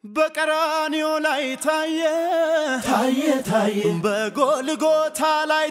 በቀራንዮ ላይ ታየ በጎልጎታ ላይ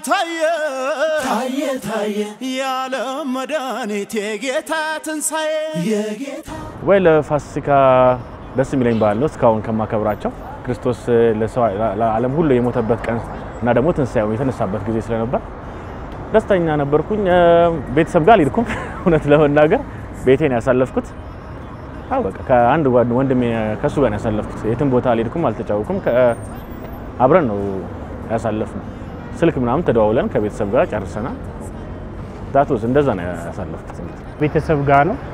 ታየ ያለም መድኃኒት የጌታ ትንሳኤ የጌታ ወይ ለፋሲካ ደስ የሚለኝ በዓል ነው እስካሁን ከማከብራቸው ክርስቶስ ለዓለም ሁሉ የሞተበት ቀን እና ደግሞ ትንሳኤው የተነሳበት ጊዜ ስለነበር ደስተኛ ነበርኩኝ ቤተሰብ ጋር ልድኩም እውነት ለመናገር ቤቴን ያሳለፍኩት በቃ ከአንድ ወንድሜ ከሱ ጋር ያሳለፍኩት የትም ቦታ ልድኩም አልተጫወኩም አብረን ነው ያሳለፍነው ስልክ ምናምን ተደዋውለን ከቤተሰብ ጋር ጨርሰና ዳቶስ እንደዛ ነው ያሳለፍኩት ቤተሰብ ጋር ነው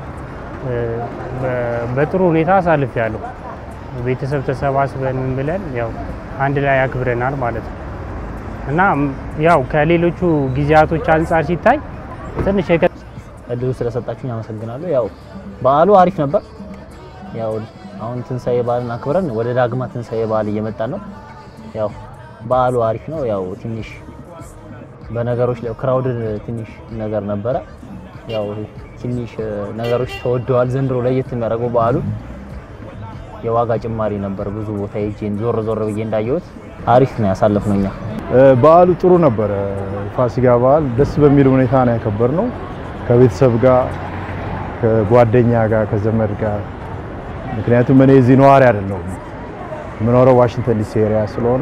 በጥሩ ሁኔታ አሳልፌያለሁ ቤተሰብ ተሰባስበን ምን ብለን ያው አንድ ላይ አክብረናል ማለት ነው እና ያው ከሌሎቹ ጊዜያቶች አንፃር ሲታይ ትንሽ እድሉ ስለሰጣችሁኝ አመሰግናለሁ ያው በዓሉ አሪፍ ነበር ያው አሁን ትንሳኤ በዓልን አክብረን ወደ ዳግማ ትንሳኤ በዓል እየመጣን ነው ያው በዓሉ አሪፍ ነው ያው ትንሽ በነገሮች ላይ ክራውድ ትንሽ ነገር ነበር ያው ትንሽ ነገሮች ተወደዋል ዘንድሮ ለየት የሚያደርገው በዓሉ የዋጋ ጭማሪ ነበር ብዙ ቦታ ሄጄን ዞር ብዬ እንዳየሁት አሪፍ ነው ያሳለፍነውኛ በዓሉ ጥሩ ነበር ፋሲካ በዓል ደስ በሚል ሁኔታ ነው ያከበርነው ከቤተሰብ ጋር ከጓደኛ ጋር ከዘመድ ጋር ምክንያቱም እኔ እዚህ ነዋሪ አይደለሁም ምኖረው ዋሽንግተን ዲሲ ኤሪያ ስለሆነ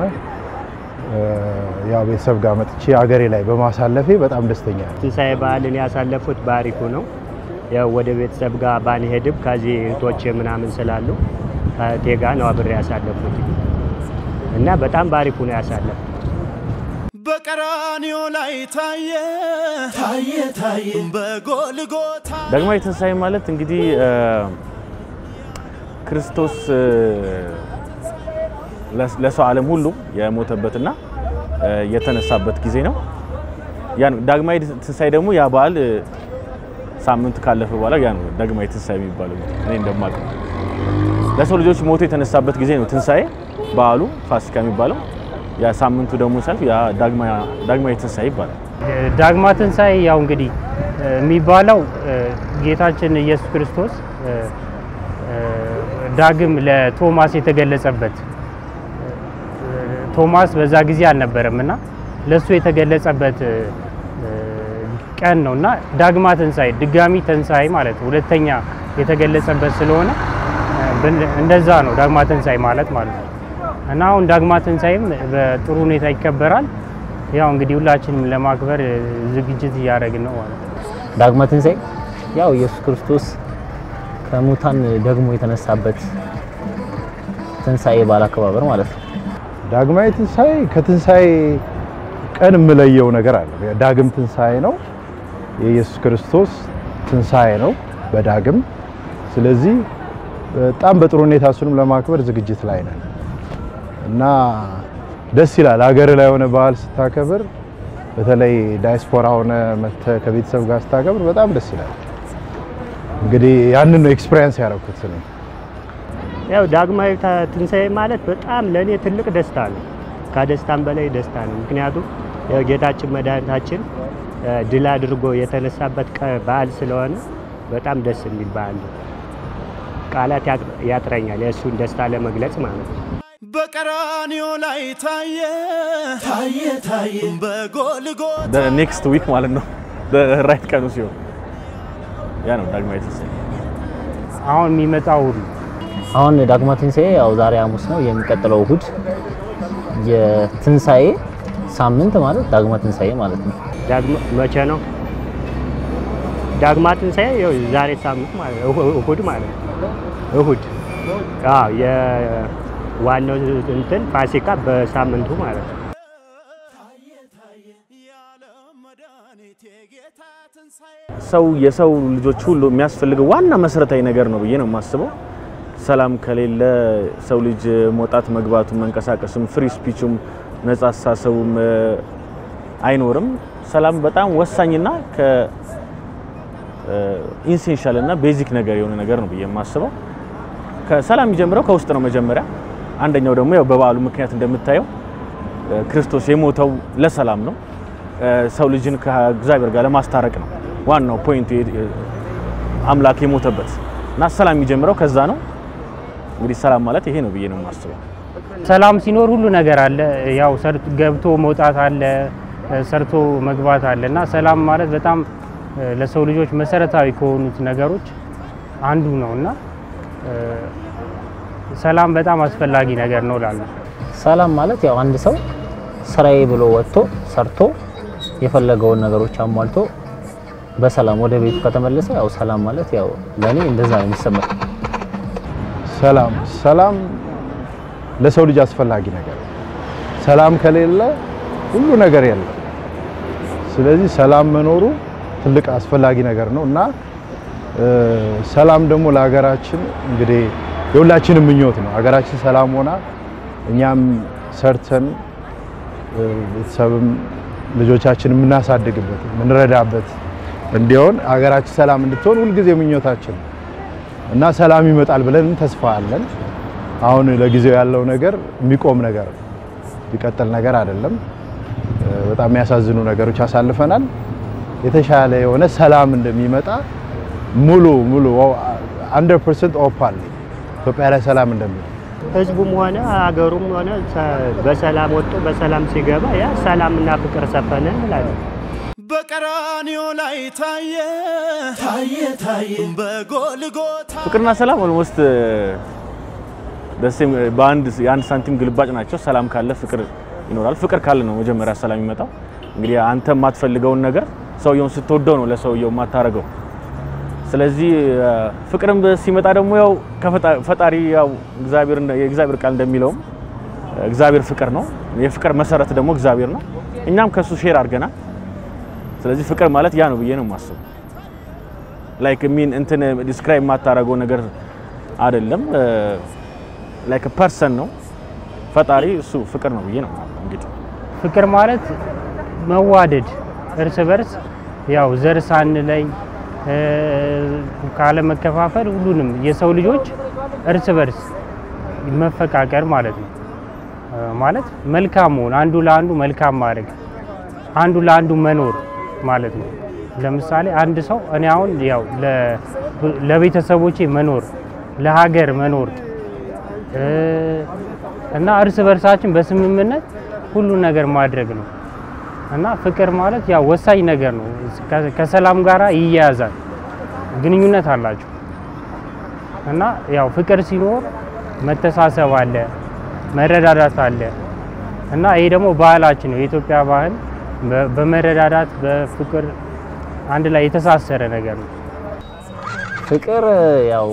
ያው ቤተሰብ ጋር መጥቼ አገሬ ላይ በማሳለፌ በጣም ደስተኛ ነኝ ትንሳኤ በዓልን ያሳለፉት ባሪኩ ነው ያው ወደ ቤተሰብ ጋር ባልሄድም ከዚህ እህቶቼ ምናምን ስላሉ ከቴጋ ነው አብሬ ያሳለፉት እና በጣም ባሪኩ ነው ያሳለፉት በቀራንዮ ላይ ታየ በጎልጎታ ዳግማዊ ትንሳኤ ማለት እንግዲህ ክርስቶስ ለሰው ዓለም ሁሉ የሞተበትና የተነሳበት ጊዜ ነው ያን ዳግማዊ ትንሳኤ ደግሞ ያ በዓል ሳምንት ካለፈ በኋላ ያን ዳግማዊ ትንሳኤ የሚባለው እኔ እንደማውቀው ለሰው ልጆች ሞቶ የተነሳበት ጊዜ ነው ትንሳኤ በዓሉ ፋሲካ የሚባለው ያ ሳምንቱ ደግሞ ሰልፍ ያ ዳግማዊ ትንሳኤ ይባላል ዳግማ ትንሳኤ ያው እንግዲህ የሚባለው ጌታችን ኢየሱስ ክርስቶስ ዳግም ለቶማስ የተገለጸበት ቶማስ በዛ ጊዜ አልነበረምና ለሱ የተገለጸበት ቀን ነውና ዳግማ ትንሳኤ ድጋሚ ትንሳኤ ማለት ሁለተኛ የተገለጸበት ስለሆነ እንደዛ ነው ዳግማ ትንሳኤ ማለት ነው እና አሁን ዳግማ ትንሳኤም በጥሩ ሁኔታ ይከበራል ያው እንግዲህ ሁላችንም ለማክበር ዝግጅት እያደረግን ነው ማለት ነው ዳግማ ትንሳኤ ያው ኢየሱስ ክርስቶስ ከሙታን ደግሞ የተነሳበት ትንሳኤ በዓል አከባበር ማለት ነው ዳግማዊ ትንሳኤ ከትንሳኤ ቀን የምለየው ነገር አለ ዳግም ትንሳኤ ነው የኢየሱስ ክርስቶስ ትንሳኤ ነው በዳግም ስለዚህ በጣም በጥሩ ሁኔታ እሱንም ለማክበር ዝግጅት ላይ ነን እና ደስ ይላል ሀገር ላይ ሆነ በዓል ስታከብር በተለይ ዳያስፖራ ሆነ መተ ከቤተሰብ ጋር ስታከብር በጣም ደስ ይላል እንግዲህ ያንን ነው ኤክስፒሪየንስ ያደረኩት ነው ያው ዳግማዊ ትንሳኤ ማለት በጣም ለኔ ትልቅ ደስታ ነው ከደስታም በላይ ደስታ ነው ምክንያቱም ጌታችን መድኃኒታችን ድል አድርጎ የተነሳበት በዓል ስለሆነ በጣም ደስ የሚል በዓል ነው ቃላት ያጥረኛል የሱን ደስታ ለመግለጽ ማለት ነው በቀራንዮ ላይ ታየ በጎልጎታ ኔክስት ዊክ ማለት ነው በራይት ቀኑ ሲሆን ያ ነው ዳግማዊ ትንሳኤ አሁን የሚመጣው አሁን ዳግማ ትንሳኤ ያው ዛሬ ሐሙስ ነው የሚቀጥለው እሁድ የትንሳኤ ሳምንት ማለት ዳግማ ትንሳኤ ማለት ነው ዳግማ መቼ ነው ዳግማ ትንሳኤ ያው ዛሬ ሳምንት ማለት እሁድ ማለት እሁድ አዎ የዋናው እንትን ፋሲካ በሳምንቱ ማለት ነው ሰው የሰው ልጆች ሁሉ የሚያስፈልገው ዋና መሰረታዊ ነገር ነው ብዬ ነው የማስበው ሰላም ከሌለ ሰው ልጅ መውጣት መግባቱ መንቀሳቀስም ፍሪ ስፒችም ነፃ አሳሰቡም አይኖርም ሰላም በጣም ወሳኝና ኢንሴንሻል እና ቤዚክ ነገር የሆነ ነገር ነው ብዬ የማስበው ከሰላም ይጀምረው ከውስጥ ነው መጀመሪያ አንደኛው ደግሞ ያው በበዓሉ ምክንያት እንደምታየው ክርስቶስ የሞተው ለሰላም ነው ሰው ልጅን ከእግዚአብሔር ጋር ለማስታረቅ ነው ዋናው ፖይንቱ አምላክ የሞተበት እና ሰላም ይጀምረው ከዛ ነው እንግዲህ ሰላም ማለት ይሄ ነው ብዬ ነው የማስበው። ሰላም ሲኖር ሁሉ ነገር አለ። ያው ገብቶ መውጣት አለ፣ ሰርቶ መግባት አለና ሰላም ማለት በጣም ለሰው ልጆች መሰረታዊ ከሆኑት ነገሮች አንዱ ነውና ሰላም በጣም አስፈላጊ ነገር ነው እላለሁ። ሰላም ማለት ያው አንድ ሰው ስራዬ ብሎ ወጥቶ ሰርቶ የፈለገውን ነገሮች አሟልቶ በሰላም ወደ ቤቱ ከተመለሰ ያው ሰላም ማለት ያው ለኔ እንደዛ ነው የሚሰማኝ። ሰላም ለሰው ልጅ አስፈላጊ ነገር ነው። ሰላም ከሌለ ሁሉ ነገር የለም። ስለዚህ ሰላም መኖሩ ትልቅ አስፈላጊ ነገር ነውና ሰላም ደግሞ ለሀገራችን እንግዲህ የሁላችንም ምኞት ነው። ሀገራችን ሰላም ሆና እኛም ሰርተን ቤተሰብም ልጆቻችን የምናሳድግበት የምንረዳበት እንዲሆን ሀገራችን ሰላም እንድትሆን ሁሉ ጊዜ ምኞታችን እና ሰላም ይመጣል ብለን ተስፋ አለን። አሁን ለጊዜው ያለው ነገር የሚቆም ነገር ቢቀጥል ነገር አይደለም። በጣም የሚያሳዝኑ ነገሮች አሳልፈናል። የተሻለ የሆነ ሰላም እንደሚመጣ ሙሉ 100% ኦፓል ኢትዮጵያ ላይ ሰላም እንደሚመጣ ህዝቡም ሆነ ሀገሩም ሆነ በሰላም ወጥቶ በሰላም ሲገባ ያ ሰላምና ፍቅር ሰፈነ እንላለን። በቀራንዮ ላይ ታየ በጎልጎታ ፍቅርና ሰላም ኦልሞስት ደስም የአንድ ሳንቲም ግልባጭ ናቸው። ሰላም ካለ ፍቅር ይኖራል። ፍቅር ካለ ነው መጀመሪያ ሰላም ይመጣው። እንግዲህ አንተ የማትፈልገውን ነገር ሰውየውን ስትወደው ነው ለሰውየው የማታረገው። ስለዚህ ፍቅርም ሲመጣ ደግሞ ያው ከፈጣሪ ያው የእግዚአብሔር ቃል እንደሚለው እግዚአብሔር ፍቅር ነው። የፍቅር መሰረት ደግሞ እግዚአብሔር ነው። እኛም ከሱ ሼር አድርገናል። ስለዚህ ፍቅር ማለት ያ ነው ብዬ ነው የማስበው። ላይክ እንትን ዲስክራይብ የማታረገው ነገር አይደለም። ላይክ ፐርሰን ነው ፈጣሪ እሱ ፍቅር ነው ብዬ ነው እንግዲህ። ፍቅር ማለት መዋደድ እርስ በርስ ያው ዘር ሳንለይ ካለ መከፋፈል ሁሉንም የሰው ልጆች እርስ በርስ መፈቃቀር ማለት ነው። ማለት መልካም መሆን፣ አንዱ ለአንዱ መልካም ማድረግ፣ አንዱ ለአንዱ መኖር ማለት ነው። ለምሳሌ አንድ ሰው እኔ አሁን ያው ለቤተሰቦቼ መኖር፣ ለሀገር መኖር እና እርስ በርሳችን በስምምነት ሁሉ ነገር ማድረግ ነው። እና ፍቅር ማለት ያው ወሳኝ ነገር ነው። ከሰላም ጋራ ይያያዛል፣ ግንኙነት አላቸው። እና ያው ፍቅር ሲኖር መተሳሰብ አለ፣ መረዳዳት አለ። እና ይሄ ደግሞ ባህላችን ነው። የኢትዮጵያ ባህል በመረዳዳት በፍቅር አንድ ላይ የተሳሰረ ነገር ነው። ፍቅር ያው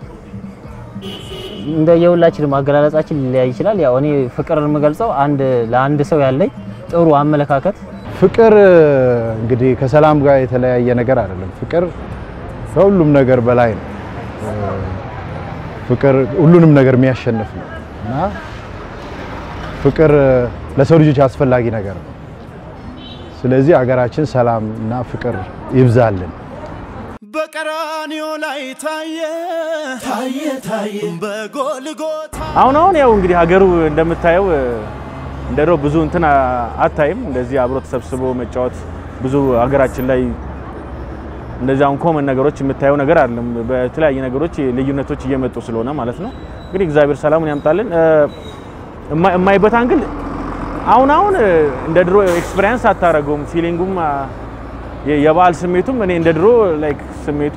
እንደ የሁላችንም አገላለጻችን ሊለያይ ይችላል። ያው እኔ ፍቅርን የምገልጸው ለአንድ ሰው ያለኝ ጥሩ አመለካከት። ፍቅር እንግዲህ ከሰላም ጋር የተለያየ ነገር አይደለም። ፍቅር ከሁሉም ነገር በላይ ነው። ፍቅር ሁሉንም ነገር የሚያሸንፍ ነው እና ፍቅር ለሰው ልጆች አስፈላጊ ነገር ነው። ስለዚህ ሀገራችን ሰላም እና ፍቅር ይብዛልን። በቀራንዮ ላይ ታየ በጎልጎታ አሁን ያው እንግዲህ ሀገሩ እንደምታየው እንደሮ ብዙ እንትን አታይም። እንደዚህ አብሮ ተሰብስቦ መጫወት ብዙ ሀገራችን ላይ እንደዚህ አሁን ኮመን ነገሮች የምታየው ነገር አይደለም። በተለያየ ነገሮች ልዩነቶች እየመጡ ስለሆነ ማለት ነው። እንግዲህ እግዚአብሔር ሰላሙን ያምጣልን። የማይበት አንግል አሁን እንደ ድሮ ኤክስፒሪየንስ አታረገውም። ፊሊንጉም የባህል ስሜቱም እኔ እንደ ድሮ ላይክ ስሜቱ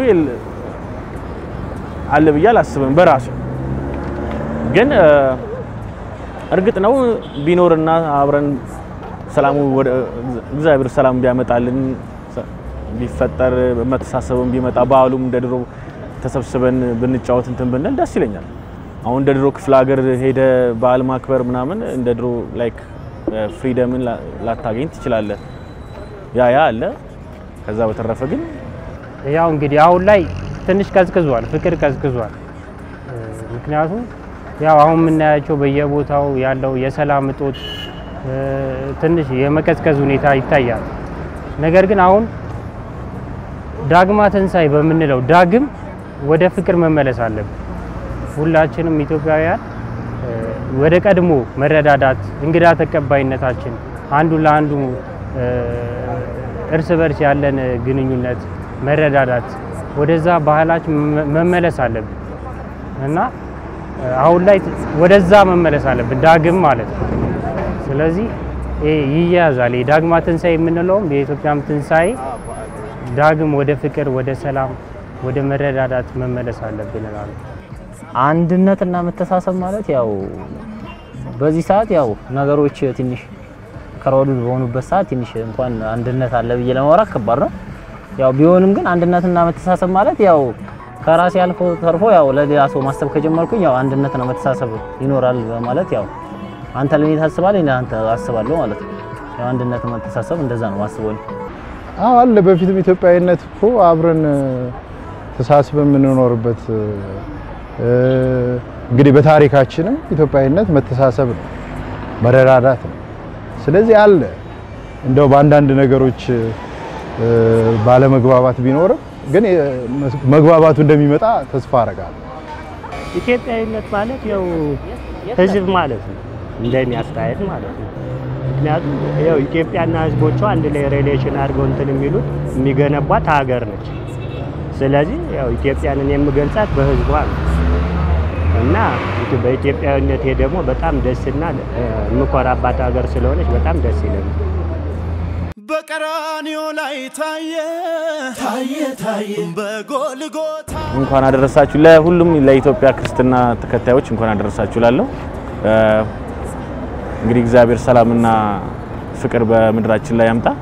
አለ ብዬ አላስብም በራሱ። ግን እርግጥ ነው ቢኖርና አብረን ሰላሙ ወደ እግዚአብሔር ሰላም ቢያመጣልን ቢፈጠር መተሳሰብም ቢመጣ ባህሉም እንደ ድሮ ተሰብስበን ብንጫወት እንትን ብንል ደስ ይለኛል። አሁን እንደ ድሮ ክፍለ ሀገር ሄደ ባህል ማክበር ምናምን እንደ ድሮ ላይክ ፍሪደምን ላታገኝ ትችላለህ። ያ አለ። ከዛ በተረፈ ግን ያው እንግዲህ አሁን ላይ ትንሽ ቀዝቅዟል፣ ፍቅር ቀዝቅዟል። ምክንያቱም ያው አሁን የምናያቸው በየቦታው ያለው የሰላም እጦት ትንሽ የመቀዝቀዝ ሁኔታ ይታያል። ነገር ግን አሁን ዳግማ ትንሳኤ በምንለው ዳግም ወደ ፍቅር መመለስ አለብን። ሁላችንም ኢትዮጵያውያን ወደ ቀድሞ መረዳዳት፣ እንግዳ ተቀባይነታችን፣ አንዱ ለአንዱ እርስ በርስ ያለን ግንኙነት መረዳዳት፣ ወደዛ ባህላችን መመለስ አለብን እና አሁን ላይ ወደዛ መመለስ አለብን ዳግም ማለት ነው። ስለዚህ ይያዛል ዳግማ ትንሳኤ የምንለውም የኢትዮጵያም ትንሳኤ ዳግም ወደ ፍቅር ወደ ሰላም ወደ መረዳዳት መመለስ አለብን እላለሁ። አንድነትና መተሳሰብ ማለት ያው በዚህ ሰዓት ያው ነገሮች ትንሽ ከሮዱ በሆኑበት ሰዓት ትንሽ እንኳን አንድነት አለ ብዬ ለማውራት ከባድ ነው። ያው ቢሆንም ግን አንድነትና መተሳሰብ ማለት ያው ከራሴ አልፎ ተርፎ ያው ለሌላ ሰው ማሰብ ከጀመርኩኝ ያው አንድነትና መተሳሰብ ይኖራል ማለት ያው አንተ ለኔ ታስባለህ እኔ አንተ አስባለሁ ማለት ነው። ያው አንድነትና መተሳሰብ እንደዛ ነው ማስበው። አለ በፊትም ኢትዮጵያዊነት እኮ አብረን ተሳስበን የምንኖርበት እንግዲህ በታሪካችንም ኢትዮጵያዊነት መተሳሰብ ነው መረዳዳት ነው። ስለዚህ አለ እንደው በአንዳንድ ነገሮች ባለመግባባት ቢኖርም ግን መግባባቱ እንደሚመጣ ተስፋ አደርጋለሁ። ኢትዮጵያዊነት ማለት ያው ህዝብ ማለት ነው እንደሚያስተያየት ማለት ነው። ምክንያቱም ያው ኢትዮጵያና ህዝቦቿ አንድ ላይ ሪሌሽን አድርገው እንትን የሚሉት የሚገነቧት ሀገር ነች። ስለዚህ ያው ኢትዮጵያንን የምገልጻት በህዝቧ ነው እና በኢትዮጵያዊነቴ ደግሞ በጣም ደስና የምኮራባት ሀገር ስለሆነች በጣም ደስ ይላል። በቀራንዮ ላይ ታየ በጎልጎታ እንኳን አደረሳችሁ ለሁሉም ለኢትዮጵያ ክርስትና ተከታዮች እንኳን አደረሳችሁ ላለው እንግዲህ እግዚአብሔር ሰላምና ፍቅር በመድራችን ላይ ያምጣ።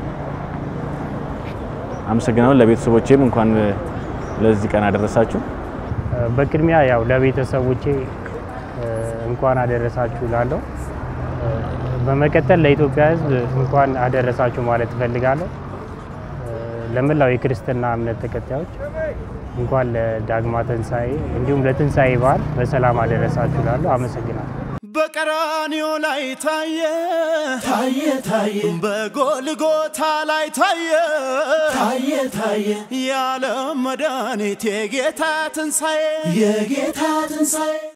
አመሰግናለሁ። ለቤተሰቦቼም እንኳን ለዚህ ቀን አደረሳችሁ። በቅድሚያ ያው ለቤተሰቦቼ እንኳን አደረሳችሁ ላለው በመከተል ለኢትዮጵያ ህዝብ እንኳን አደረሳችሁ ማለት ፈልጋለሁ። ለመላው የክርስትና እምነት ተከታዮች እንኳን ለዳግማ ትንሳኤ እንዲሁም ለትንሳኤ በዓል በሰላም አደረሳችሁ ላለው አመሰግናለሁ። በቀራንዮ ላይ ታየ በጎልጎታ ላይ ታየ ያለ መድኃኒት የጌታ ትንሳኤ